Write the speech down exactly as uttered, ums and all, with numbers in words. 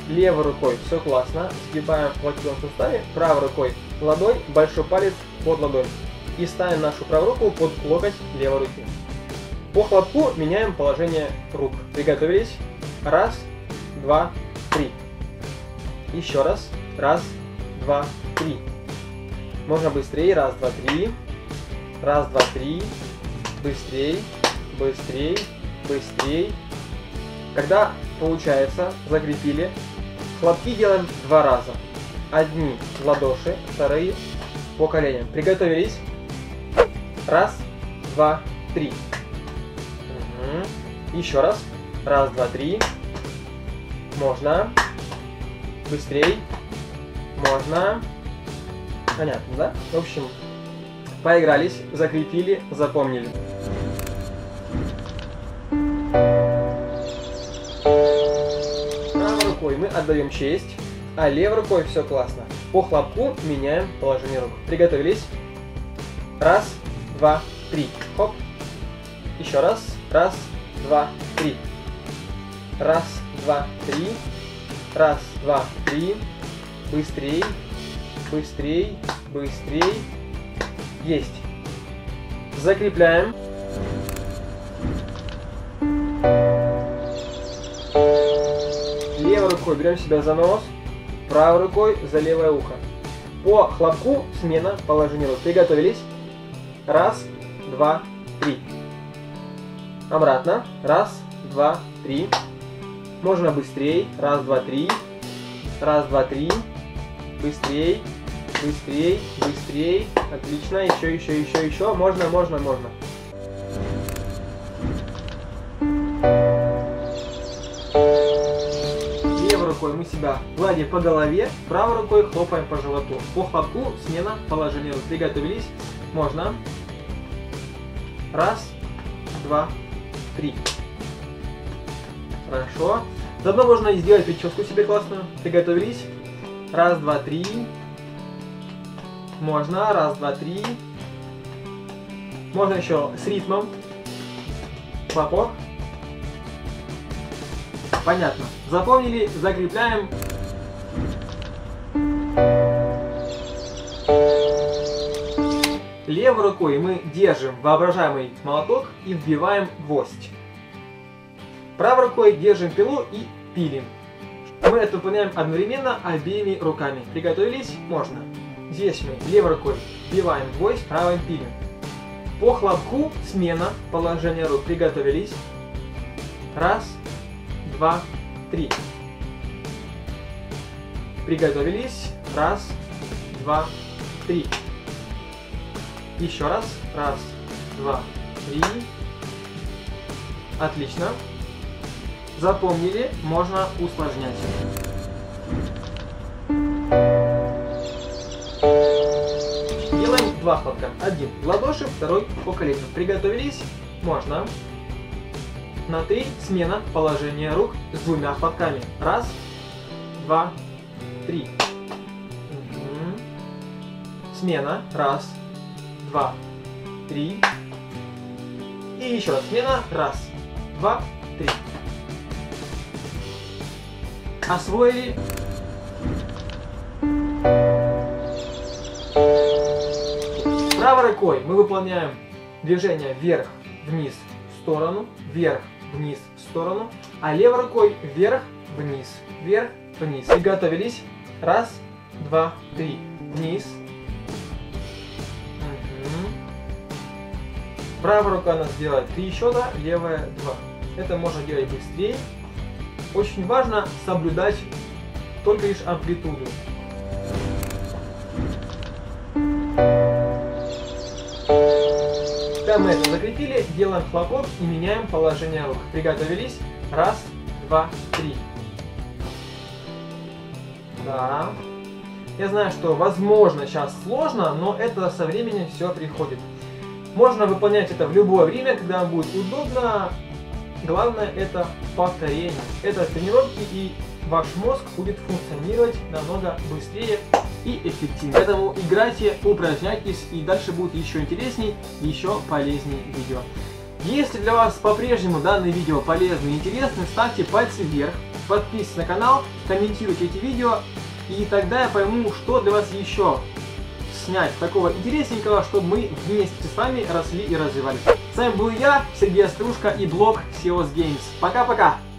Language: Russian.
Левой рукой все классно. Сгибаем в локтевом суставе. Правой рукой ладонь, большой палец под ладонь. И ставим нашу правую руку под локоть левой руки. По хлопку меняем положение рук. Приготовились. Раз, два, три. Еще раз. Раз, два, три. Можно быстрее. Раз, два, три. Раз, два, три. Быстрей, быстрей, быстрей. Когда получается, закрепили. Хлопки делаем два раза. Одни в ладоши, вторые по коленям. Приготовились. Раз, два, три. Угу. Еще раз. Раз, два, три. Можно. Быстрей. Можно. Понятно, да? В общем, поигрались, закрепили, запомнили. Правой рукой мы отдаем честь, а левой рукой все классно. По хлопку меняем положение рук. Приготовились. Раз, два, три. Хоп. Еще раз. Раз, два, три. Раз, два, три. Раз, два, три. Быстрей, быстрей, быстрей. Есть. Закрепляем. Левой рукой берем себя за нос, правой рукой за левое ухо. По хлопку смена положения рук. Приготовились. Раз, два, три. Обратно. Раз, два, три. Можно быстрее. Раз, два, три. Раз, два, три. Быстрей. Быстрей, быстрей. Отлично. Еще, еще, еще, еще. Можно, можно, можно. Левой рукой мы себя гладим по голове, правой рукой хлопаем по животу. По хлопку смена положения рук. Приготовились. Можно. Раз, два, три. Хорошо. Заодно можно сделать прическу себе классную. Приготовились. Раз, два, три. Можно. Раз, два, три. Можно еще с ритмом. Хлопок. Понятно. Запомнили, закрепляем. Левой рукой мы держим воображаемый молоток и вбиваем гвоздь. Правой рукой держим пилу и пилим. Мы это выполняем одновременно обеими руками. Приготовились? Можно. Здесь мы левой рукой вбиваем гвоздь, правой пилим. По хлопку смена положения рук. Приготовились. Раз, два, три. Приготовились. Раз, два, три. Еще раз. Раз, два, три. Отлично. Запомнили, можно усложнять. Делаем два хлопка. Один в ладоши, второй по колену. Приготовились? Можно. На три смена положения рук с двумя хлопками. Раз, два, три. Угу. Смена. Раз, два, три. И еще раз смена. Раз, два, три. Освоили. Правой рукой мы выполняем движение вверх, вниз, в сторону, вверх, вниз, в сторону, а левой рукой вверх, вниз, вверх, вниз. Приготовились. Раз, два, три. Вниз. Угу. Правая рука у нас делает три счета, левая два. Это можно делать быстрее. Очень важно соблюдать только лишь амплитуду. Когда мы это закрепили, делаем хлопок и меняем положение рук. Приготовились. Раз, два, три. Да. Я знаю, что возможно сейчас сложно, но это со временем все приходит. Можно выполнять это в любое время, когда вам будет удобно. Главное это повторение. Это тренировки, и ваш мозг будет функционировать намного быстрее и эффективнее. Поэтому играйте, упражняйтесь, и дальше будет еще интересней, еще полезнее видео. Если для вас по-прежнему данное видео полезно и интересно, ставьте пальцы вверх. подписывайтесь на канал, комментируйте эти видео, и тогда я пойму, что для вас еще снять такого интересненького, чтобы мы вместе с вами росли и развивались. С вами был я, Сергей Острушко и блог Сеос Games. Пока-пока!